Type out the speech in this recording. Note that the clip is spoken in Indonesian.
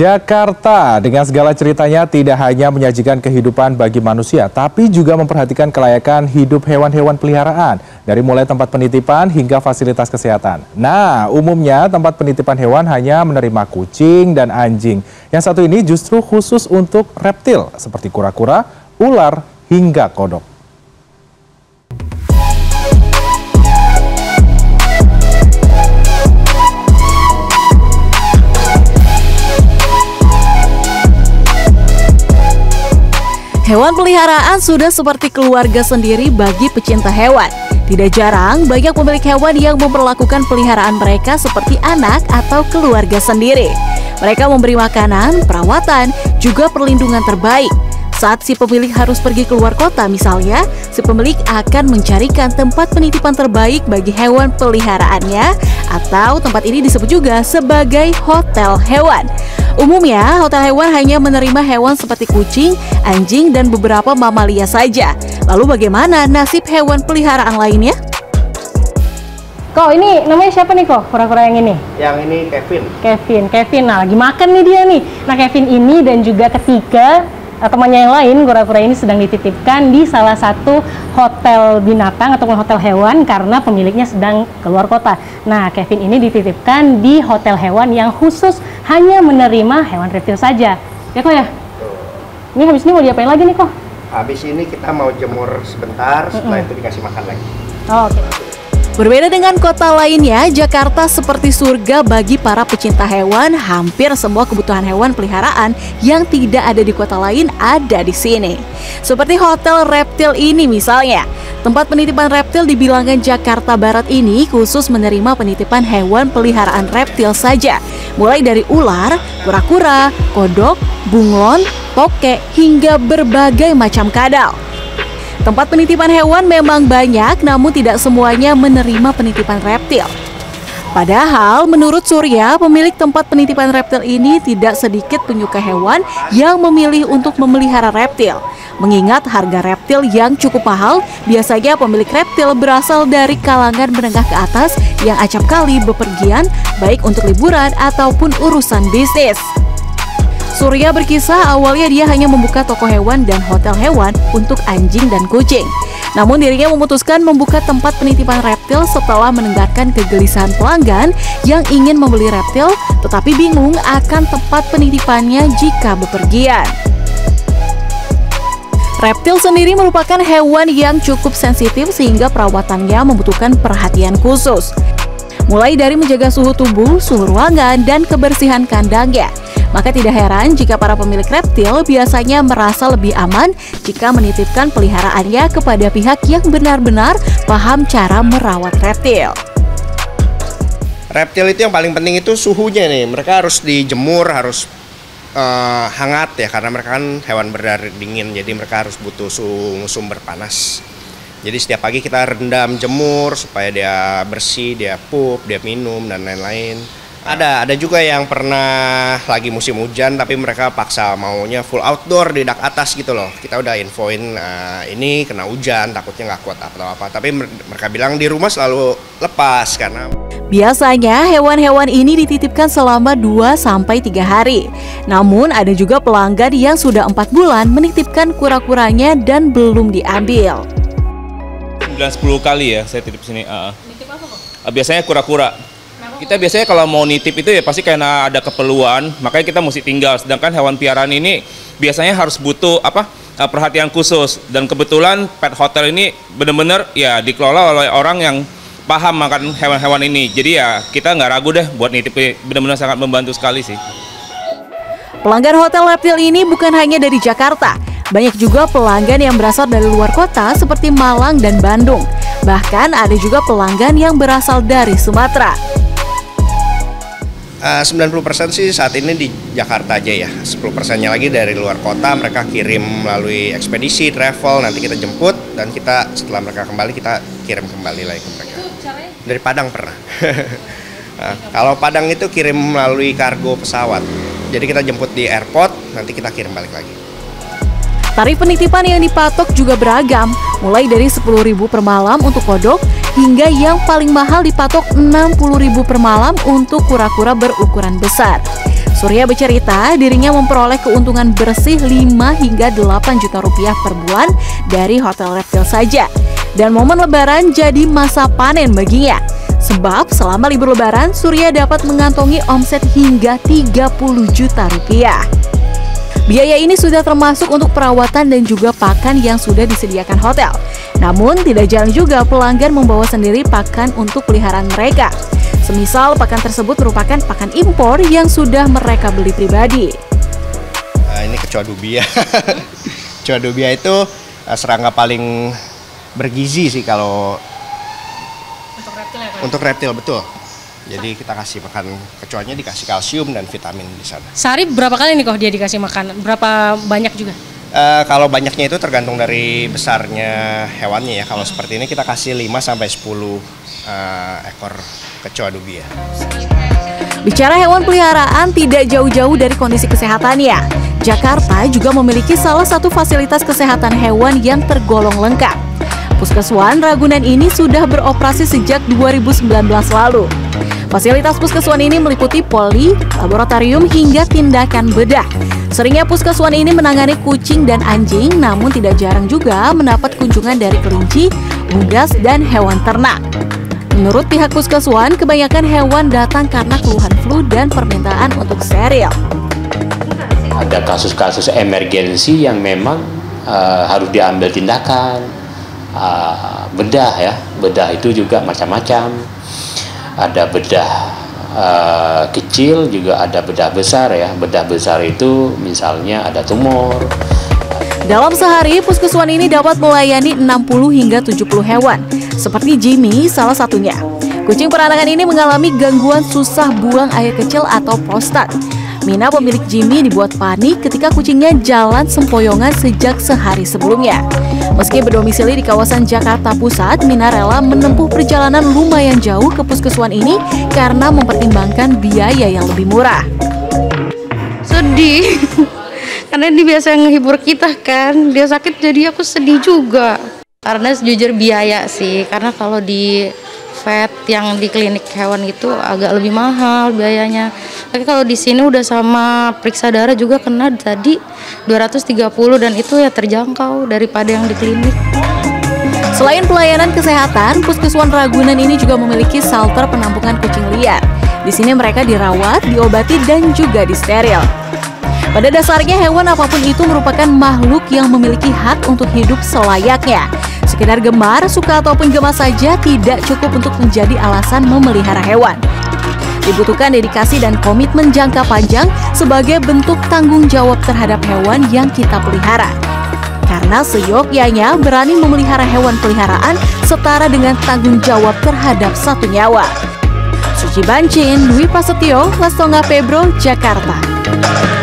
Jakarta dengan segala ceritanya tidak hanya menyajikan kehidupan bagi manusia, tapi juga memperhatikan kelayakan hidup hewan-hewan peliharaan, dari mulai tempat penitipan hingga fasilitas kesehatan. Nah, umumnya tempat penitipan hewan hanya menerima kucing dan anjing. Yang satu ini justru khusus untuk reptil, seperti kura-kura, ular, hingga kodok. Hewan peliharaan sudah seperti keluarga sendiri bagi pecinta hewan. Tidak jarang banyak pemilik hewan yang memperlakukan peliharaan mereka seperti anak atau keluarga sendiri. Mereka memberi makanan, perawatan, juga perlindungan terbaik. Saat si pemilik harus pergi keluar kota misalnya, si pemilik akan mencarikan tempat penitipan terbaik bagi hewan peliharaannya, atau tempat ini disebut juga sebagai hotel hewan. Umumnya, hotel hewan hanya menerima hewan seperti kucing, anjing, dan beberapa mamalia saja. Lalu bagaimana nasib hewan peliharaan lainnya? Kok ini namanya siapa nih kok kura-kura yang ini? Yang ini Kevin. Kevin, nah lagi makan nih dia nih. Nah Kevin ini dan juga ketiga temannya yang lain, kura-kura ini sedang dititipkan di salah satu hotel binatang ataupun hotel hewan karena pemiliknya sedang keluar kota. Nah, Kevin ini dititipkan di hotel hewan yang khusus hanya menerima hewan reptil saja. Ya kok ya? Ini habis ini mau diapain lagi nih kok? Habis ini kita mau jemur sebentar, setelah itu dikasih makan lagi. Oh, oke. Berbeda dengan kota lainnya, Jakarta seperti surga bagi para pecinta hewan. Hampir semua kebutuhan hewan peliharaan yang tidak ada di kota lain ada di sini. Seperti hotel reptil ini misalnya. Tempat penitipan reptil di bilangan Jakarta Barat ini khusus menerima penitipan hewan peliharaan reptil saja. Mulai dari ular, kura-kura, kodok, bunglon, tokek, hingga berbagai macam kadal. Tempat penitipan hewan memang banyak, namun tidak semuanya menerima penitipan reptil. Padahal menurut Surya, pemilik tempat penitipan reptil ini tidak sedikit penyuka hewan yang memilih untuk memelihara reptil. Mengingat harga reptil yang cukup mahal, biasanya pemilik reptil berasal dari kalangan menengah ke atas yang acap kali bepergian, baik untuk liburan ataupun urusan bisnis. Surya berkisah awalnya dia hanya membuka toko hewan dan hotel hewan untuk anjing dan kucing. Namun dirinya memutuskan membuka tempat penitipan reptil setelah mendengarkan kegelisahan pelanggan yang ingin membeli reptil tetapi bingung akan tempat penitipannya jika bepergian. Reptil sendiri merupakan hewan yang cukup sensitif sehingga perawatannya membutuhkan perhatian khusus. Mulai dari menjaga suhu tubuh, suhu ruangan, dan kebersihan kandangnya. Maka tidak heran jika para pemilik reptil biasanya merasa lebih aman jika menitipkan peliharaannya kepada pihak yang benar-benar paham cara merawat reptil. Reptil itu yang paling penting itu suhunya nih. Mereka harus dijemur, harus hangat ya, karena mereka kan hewan berdarah dingin, jadi mereka harus butuh sumber panas. Jadi setiap pagi kita rendam, jemur supaya dia bersih, dia pup, dia minum dan lain-lain. Ada juga yang pernah lagi musim hujan tapi mereka paksa maunya full outdoor di dak atas gitu loh. Kita udah infoin ini kena hujan, takutnya nggak kuat atau apa. Tapi mereka bilang di rumah selalu lepas karena biasanya hewan-hewan ini dititipkan selama 2-3 hari. Namun ada juga pelanggan yang sudah 4 bulan menitipkan kura-kuranya dan belum diambil. 9-10 kali ya saya titip sini. Nitip apa kok? Biasanya kura-kura. Kita biasanya kalau mau nitip itu ya pasti karena ada keperluan, makanya kita mesti tinggal. Sedangkan hewan piaraan ini biasanya harus butuh perhatian khusus. Dan kebetulan pet hotel ini benar-benar ya dikelola oleh orang yang paham makan hewan-hewan ini. Jadi ya kita nggak ragu deh buat nitip, benar-benar sangat membantu sekali sih. Pelanggan hotel reptil ini bukan hanya dari Jakarta. Banyak juga pelanggan yang berasal dari luar kota seperti Malang dan Bandung. Bahkan ada juga pelanggan yang berasal dari Sumatera. 90% sih saat ini di Jakarta aja ya. 10%-nya lagi dari luar kota, mereka kirim melalui ekspedisi, travel, nanti kita jemput dan kita setelah mereka kembali kita kirim kembali lagi ke mereka. Dari Padang pernah. Nah, kalau Padang itu kirim melalui kargo pesawat. Jadi kita jemput di airport, nanti kita kirim balik lagi. Tarif penitipan yang dipatok juga beragam, mulai dari 10.000 per malam untuk kodok, hingga yang paling mahal dipatok 60.000 per malam untuk kura-kura berukuran besar. Surya bercerita dirinya memperoleh keuntungan bersih 5 hingga 8 juta rupiah per bulan dari hotel reptil saja. Dan momen lebaran jadi masa panen baginya. Sebab selama libur lebaran, Surya dapat mengantongi omset hingga 30 juta rupiah. Biaya ini sudah termasuk untuk perawatan dan juga pakan yang sudah disediakan hotel. Namun tidak jarang juga pelanggan membawa sendiri pakan untuk peliharaan mereka. Semisal pakan tersebut merupakan pakan impor yang sudah mereka beli pribadi. Ini kecoa dubia. Kecoa dubia itu serangga paling bergizi sih kalau Untuk reptil ya, Pak? untuk reptil, betul. Jadi kita kasih makan kecoanya, dikasih kalsium dan vitamin di sana. Sehari berapa kali nih kok dia dikasih makan? Berapa banyak juga? Kalau banyaknya itu tergantung dari besarnya hewannya ya. Kalau seperti ini kita kasih 5-10 ekor kecoa dubia. Bicara hewan peliharaan tidak jauh-jauh dari kondisi kesehatannya. Jakarta juga memiliki salah satu fasilitas kesehatan hewan yang tergolong lengkap. Puskeswan Ragunan ini sudah beroperasi sejak 2019 lalu. Fasilitas puskeswan ini meliputi poli, laboratorium hingga tindakan bedah. Seringnya puskeswan ini menangani kucing dan anjing, namun tidak jarang juga mendapat kunjungan dari kelinci, unggas, dan hewan ternak. Menurut pihak puskeswan, kebanyakan hewan datang karena keluhan flu dan permintaan untuk steril. Ada kasus-kasus emergensi yang memang harus diambil tindakan, bedah ya, bedah itu juga macam-macam. Ada bedah kecil, juga ada bedah besar ya. Bedah besar itu misalnya ada tumor. Dalam sehari, puskeswan ini dapat melayani 60 hingga 70 hewan, seperti Jimmy salah satunya. Kucing peranakan ini mengalami gangguan susah buang air kecil atau prostat. Mina pemilik Jimmy dibuat panik ketika kucingnya jalan sempoyongan sejak sehari sebelumnya. Meski berdomisili di kawasan Jakarta Pusat, Mina rela menempuh perjalanan lumayan jauh ke puskeswan ini karena mempertimbangkan biaya yang lebih murah. Sedih, karena dia biasa ngehibur kita kan, dia sakit jadi aku sedih juga. Karena sejujur biaya sih, karena kalau di vet yang di klinik hewan itu agak lebih mahal biayanya. Tapi kalau di sini udah sama periksa darah juga kena tadi 230 dan itu ya terjangkau daripada yang di klinik. Selain pelayanan kesehatan, Puskeswan Ragunan ini juga memiliki shelter penampungan kucing liar. Di sini mereka dirawat, diobati, dan juga disteril. Pada dasarnya hewan apapun itu merupakan makhluk yang memiliki hak untuk hidup selayaknya. Sekedar gemar, suka ataupun gemas saja tidak cukup untuk menjadi alasan memelihara hewan. Dibutuhkan dedikasi dan komitmen jangka panjang sebagai bentuk tanggung jawab terhadap hewan yang kita pelihara. Karena seyogyanya berani memelihara hewan peliharaan setara dengan tanggung jawab terhadap satu nyawa. Suci Bancin, Dwi Prasetyo, Lastonga Pebro, Jakarta.